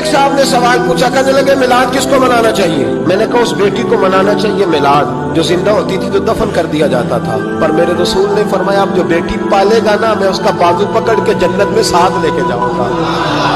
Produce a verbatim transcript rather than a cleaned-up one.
एक साहब ने सवाल पूछा, कहने लगे मिलाद किसको मनाना चाहिए? मैंने कहा उस बेटी को मनाना चाहिए मिलाद जो जिंदा होती थी तो दफन कर दिया जाता था, पर मेरे रसूल ने फरमाया अब जो बेटी पालेगा ना, मैं उसका बाजू पकड़ के जन्नत में साथ लेके जाऊंगा।